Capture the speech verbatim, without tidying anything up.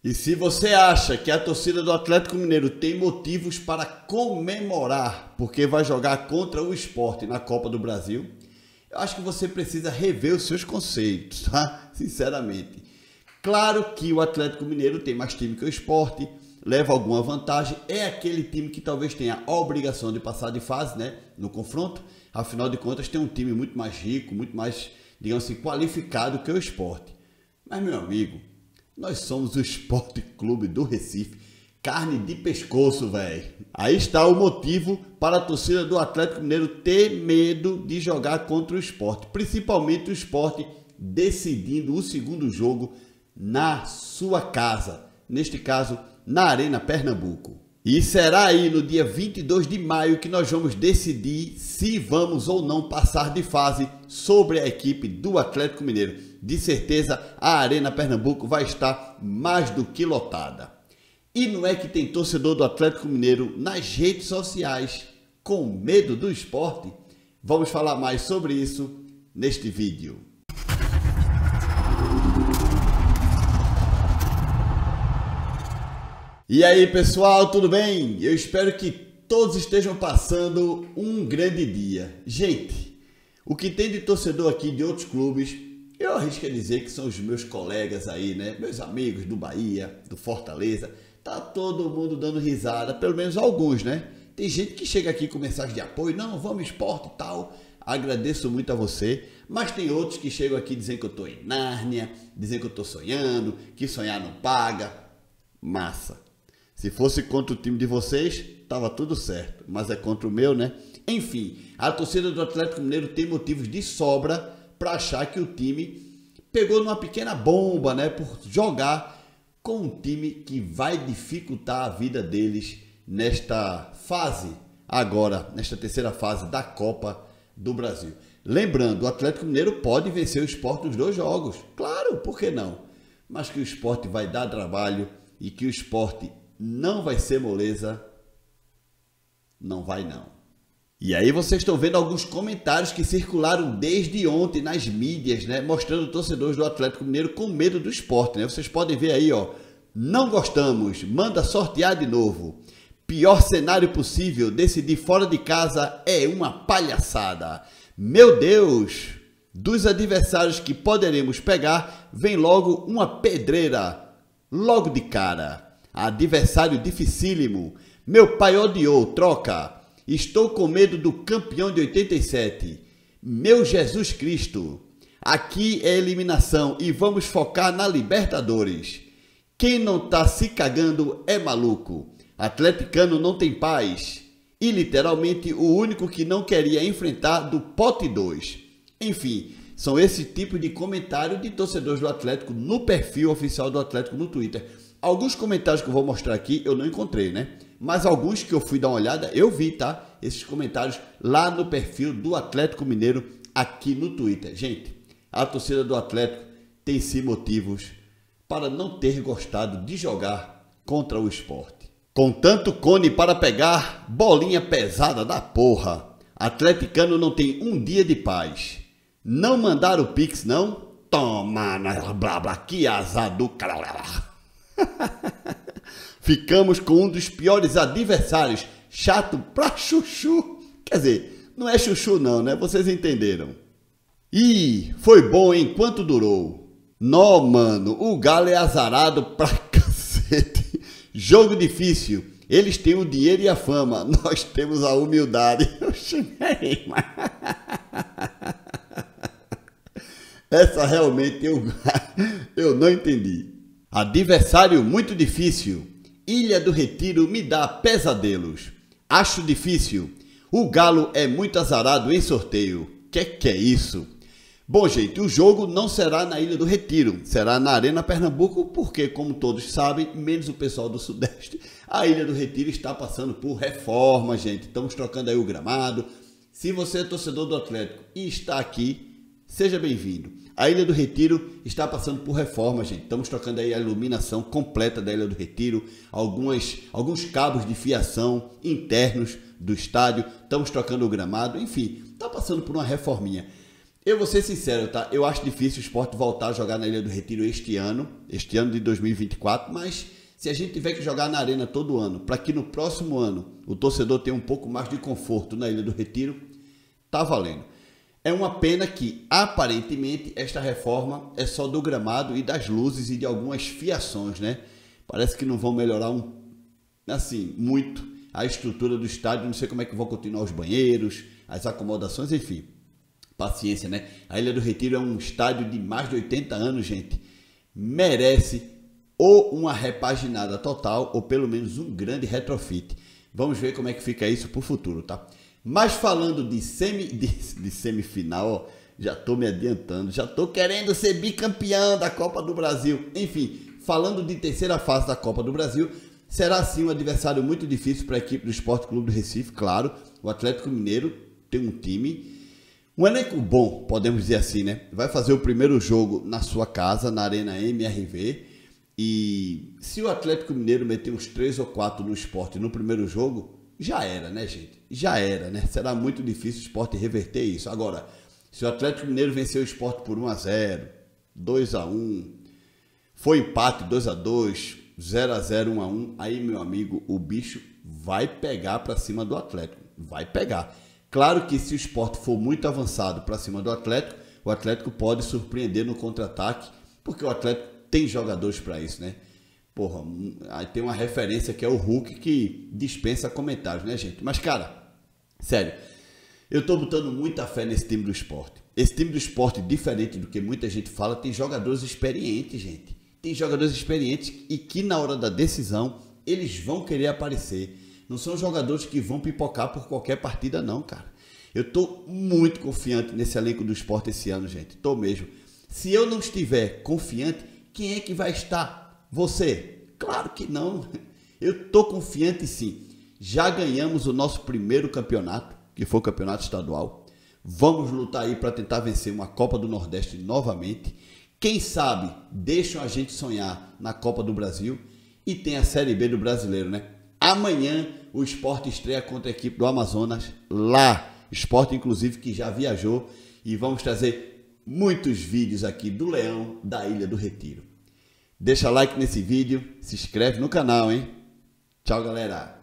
E se você acha que a torcida do Atlético Mineiro tem motivos para comemorar porque vai jogar contra o Sport na Copa do Brasil, eu acho que você precisa rever os seus conceitos, tá? Sinceramente. Claro que o Atlético Mineiro tem mais time que o Sport, leva alguma vantagem, é aquele time que talvez tenha a obrigação de passar de fase, né, no confronto. Afinal de contas, tem um time muito mais rico, muito mais, digamos assim, qualificado que o Sport. Mas, meu amigo, nós somos o Sport Clube do Recife, carne de pescoço, velho. Aí está o motivo para a torcida do Atlético Mineiro ter medo de jogar contra o Sport, principalmente o Sport decidindo o segundo jogo na sua casa, neste caso na Arena Pernambuco. E será aí no dia vinte e dois de maio que nós vamos decidir se vamos ou não passar de fase sobre a equipe do Atlético Mineiro. De certeza a Arena Pernambuco vai estar mais do que lotada. E não é que tem torcedor do Atlético Mineiro nas redes sociais com medo do Sport? Vamos falar mais sobre isso neste vídeo. E aí pessoal, tudo bem? Eu espero que todos estejam passando um grande dia. Gente, o que tem de torcedor aqui de outros clubes, eu arrisco a dizer que são os meus colegas aí, né? Meus amigos do Bahia, do Fortaleza. Tá todo mundo dando risada, pelo menos alguns, né? Tem gente que chega aqui com mensagem de apoio, não, vamos Sport e tal. Agradeço muito a você. Mas tem outros que chegam aqui dizendo que eu tô em Nárnia, dizendo que eu tô sonhando, que sonhar não paga. Massa. Se fosse contra o time de vocês, tava tudo certo, mas é contra o meu, né? Enfim, a torcida do Atlético Mineiro tem motivos de sobra para achar que o time pegou numa pequena bomba, né? Por jogar com um time que vai dificultar a vida deles nesta fase, agora, nesta terceira fase da Copa do Brasil. Lembrando, o Atlético Mineiro pode vencer o Sport nos dois jogos, claro, por que não? Mas que o Sport vai dar trabalho e que o Sport não vai ser moleza, não vai não. E aí vocês estão vendo alguns comentários que circularam desde ontem nas mídias, né? Mostrando torcedores do Atlético Mineiro com medo do Sport, né? Vocês podem ver aí, ó. Não gostamos, manda sortear de novo. Pior cenário possível, decidir fora de casa é uma palhaçada. Meu Deus! Dos adversários que poderemos pegar, vem logo uma pedreira, logo de cara. Adversário dificílimo. Meu pai odiou, troca. Estou com medo do campeão de oitenta e sete. Meu Jesus Cristo. Aqui é eliminação e vamos focar na Libertadores. Quem não tá se cagando é maluco. Atleticano não tem paz. E literalmente o único que não queria enfrentar do pote dois. Enfim, são esse tipo de comentário de torcedores do Atlético no perfil oficial do Atlético no Twitter. Alguns comentários que eu vou mostrar aqui eu não encontrei, né? Mas alguns que eu fui dar uma olhada, eu vi, tá? Esses comentários lá no perfil do Atlético Mineiro aqui no Twitter. Gente, a torcida do Atlético tem sim motivos para não ter gostado de jogar contra o Sport. Com tanto cone para pegar, bolinha pesada da porra. Atleticano não tem um dia de paz. Não mandaram o Pix, não? Toma, blá blá, que azar do cara. Ficamos com um dos piores adversários, chato pra chuchu. Quer dizer, não é chuchu não, né? Vocês entenderam. Ih, foi bom enquanto durou. Nó, mano, o Galo é azarado pra cacete. Jogo difícil. Eles têm o dinheiro e a fama. Nós temos a humildade. Essa realmente eu, eu não entendi. Adversário muito difícil. Ilha do Retiro me dá pesadelos. Acho difícil. O Galo é muito azarado em sorteio. Que que é isso? Bom, gente, o jogo não será na Ilha do Retiro. Será na Arena Pernambuco, porque, como todos sabem, menos o pessoal do Sudeste, a Ilha do Retiro está passando por reforma, gente. Estamos trocando aí o gramado. Se você é torcedor do Atlético e está aqui, seja bem-vindo. A Ilha do Retiro está passando por reforma, gente. Estamos trocando aí a iluminação completa da Ilha do Retiro, algumas, alguns cabos de fiação internos do estádio, estamos trocando o gramado, enfim, está passando por uma reforminha. Eu vou ser sincero, tá? Eu acho difícil o Sport voltar a jogar na Ilha do Retiro este ano, este ano de dois mil e vinte e quatro, mas se a gente tiver que jogar na Arena todo ano, para que no próximo ano o torcedor tenha um pouco mais de conforto na Ilha do Retiro, tá valendo. É uma pena que, aparentemente, esta reforma é só do gramado e das luzes e de algumas fiações, né? Parece que não vão melhorar um, assim, muito a estrutura do estádio, não sei como é que vão continuar os banheiros, as acomodações, enfim. Paciência, né? A Ilha do Retiro é um estádio de mais de oitenta anos, gente. Merece ou uma repaginada total, ou pelo menos um grande retrofit. Vamos ver como é que fica isso para o futuro, tá? Mas falando de, semi, de, de semifinal, ó, já estou me adiantando, já estou querendo ser bicampeão da Copa do Brasil. Enfim, falando de terceira fase da Copa do Brasil, será sim um adversário muito difícil para a equipe do Sport Clube do Recife, claro. O Atlético Mineiro tem um time... Um elenco bom, podemos dizer assim, né? Vai fazer o primeiro jogo na sua casa, na Arena M R V. E se o Atlético Mineiro meter uns três ou quatro no Sport no primeiro jogo, já era, né, gente? Já era, né? Será muito difícil o Sport reverter isso. Agora, se o Atlético Mineiro vencer o Sport por um a zero, dois a um, foi empate dois a dois, zero a zero, um a um, aí, meu amigo, o bicho vai pegar para cima do Atlético. Vai pegar. Claro que se o Sport for muito avançado para cima do Atlético, o Atlético pode surpreender no contra-ataque, porque o Atlético tem jogadores para isso, né? Porra, aí tem uma referência que é o Hulk, que dispensa comentários, né, gente? Mas, cara, sério, eu tô botando muita fé nesse time do Sport. Esse time do Sport, diferente do que muita gente fala, tem jogadores experientes, gente. Tem jogadores experientes e que na hora da decisão, eles vão querer aparecer. Não são jogadores que vão pipocar por qualquer partida, não, cara. Eu tô muito confiante nesse elenco do Sport esse ano, gente. Tô mesmo. Se eu não estiver confiante, quem é que vai estar? Você? Claro que não. Eu tô confiante sim. Já ganhamos o nosso primeiro campeonato, que foi o campeonato estadual. Vamos lutar aí para tentar vencer uma Copa do Nordeste novamente. Quem sabe deixam a gente sonhar na Copa do Brasil. E tem a Série B do Brasileiro, né? Amanhã o Sport estreia contra a equipe do Amazonas lá. Sport, inclusive, que já viajou. E vamos trazer muitos vídeos aqui do Leão da Ilha do Retiro. Deixa like nesse vídeo, se inscreve no canal, hein? Tchau, galera!